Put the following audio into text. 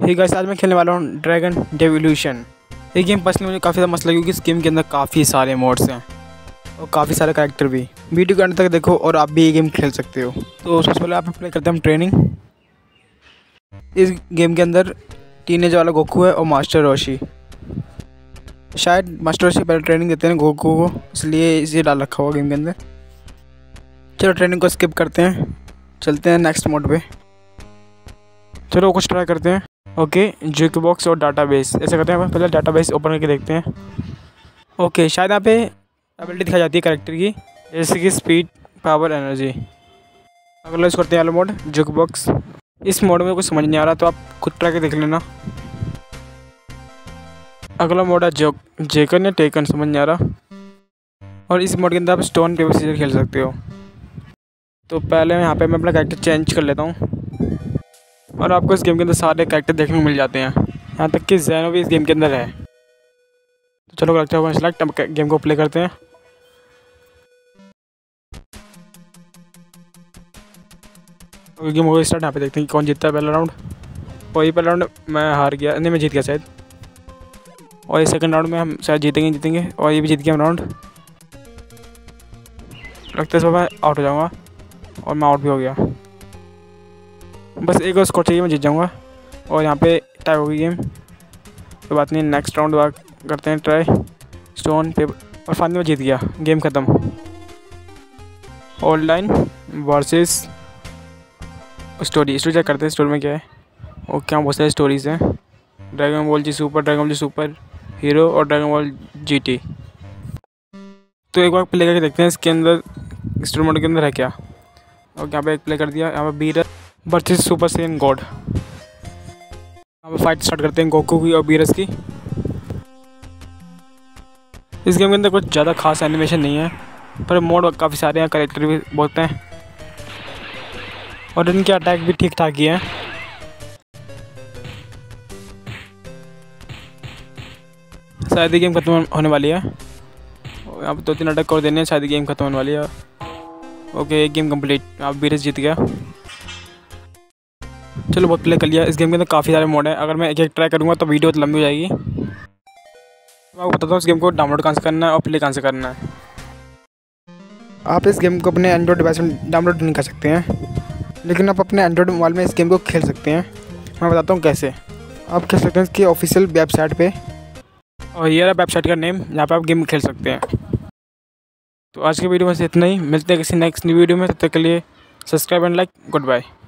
Hey guys, आज मैं खेलने वाला हूँ ड्रैगन डेवोल्यूशन। ये गेम पर्सनली मुझे काफ़ी ज़्यादा मस्त लगी क्योंकि इस गेम के अंदर काफ़ी सारे मोड्स हैं और काफ़ी सारे कैरेक्टर भी। वीडियो के अंत तक देखो और आप भी ये गेम खेल सकते हो। तो सबसे पहले आप प्ले करते हैं हम ट्रेनिंग। इस गेम के अंदर टीनेज वाला गोकू है और मास्टर रोशी। शायद मास्टर रोशी पहले ट्रेनिंग देते हैं गोकू को, इसलिए इसे डाल रखा हुआ गेम के अंदर। चलो ट्रेनिंग को स्किप करते हैं, चलते हैं नेक्स्ट मोड पे। चलो कुछ ट्राई करते हैं। ओके, जुक बॉक्स और डाटाबेस ऐसे करते हैं। पहले डाटाबेस ओपन करके देखते हैं। ओके, शायद यहाँ पे एबिलिटी दिखाई जाती है कैरेक्टर की, जैसे कि स्पीड, पावर, एनर्जी। अगला यूज़ करते हैं वाला मोड जुक बॉक्स। इस मोड में कुछ समझ नहीं आ रहा तो आप खुद ट्राई के देख लेना। अगला मोड है जेकन या टेकन, समझ नहीं आ रहा। और इस मोड के अंदर आप स्टोन पेपर सीजर खेल सकते हो। तो पहले यहाँ पे मैं अपना कैरेक्टर चेंज कर लेता हूँ और आपको इस गेम के अंदर सारे कैरेक्टर देखने को मिल जाते हैं, यहाँ तक कि ज़ेनो भी इस गेम के अंदर है। तो चलो लगता है सेलेक्ट, अब गेम को प्ले करते हैं। तो गेम हो स्टार्ट। यहाँ पे देखते हैं कि कौन जीतता है पहला राउंड। और ये पहला राउंड मैं हार गया, नहीं मैं जीत गया शायद। और ये सेकंड राउंड में हम शायद जीतेंगे और ये भी जीत गया हम राउंड। लगता है इस बार मैं आउट हो जाऊँगा और मैं आउट भी हो गया। बस एक और स्कोर चाहिए, मैं जीत जाऊँगा। और यहाँ पे टाई हो गई गेम, कोई बात नहीं। नेक्स्ट राउंड करते हैं ट्राई। स्टोन पेपर और फाइनली में जीत गया, गेम ख़त्म। ऑनलाइन वर्सेस स्टोरी चेक करते हैं स्टोरी में क्या है। और क्या बहुत सारी स्टोरीज़ हैं, dragon ball Z super, dragon ball Z super hero और ड्रैगन बॉल जीटी। तो एक बार प्ले करके देखते हैं इसके अंदर स्टोरी मोड के अंदर है क्या। और यहाँ पे एक प्ले कर दिया। यहाँ पे Beerus versus super Saiyan god. अब फाइट स्टार्ट करते हैं गोकू की और बीरस की। इस गेम के अंदर कुछ ज़्यादा खास एनिमेशन नहीं है, पर मोड काफ़ी सारे हैं, कैरेक्टर भी बहुत हैं और इनके अटैक भी ठीक ठाक ही हैं। शायद ये गेम खत्म होने वाली है। यहाँ पे 2-3 अटैक और देने हैं, शायद गेम खत्म होने वाली है। ओके, गेम कंप्लीट, आप बीरस जीत गया। चलो बहुत प्ले कर लिया। इस गेम के अंदर काफ़ी सारे मोड हैं, अगर मैं एक एक ट्राई करूँगा तो वीडियो तो लंबी हो जाएगी। मैं आपको बताता हूँ इस गेम को डाउनलोड कहाँ से करना है और प्ले कहाँ से करना है। आप इस गेम को अपने एंड्रॉयड डिवाइस में डाउनलोड नहीं कर सकते हैं, लेकिन आप अपने एंड्रॉयड मोबाइल में इस गेम को खेल सकते हैं। मैं बताता हूँ कैसे। आप खेल सकते हैं इसकी ऑफिशियल वेबसाइट पे, और ये रहा वेबसाइट का नेम, यहाँ पे आप गेम खेल सकते हैं। तो आज की वीडियो में से इतना ही, मिलते हैं किसी नेक्स्ट वीडियो में। तब तक के लिए subscribe and like, good bye.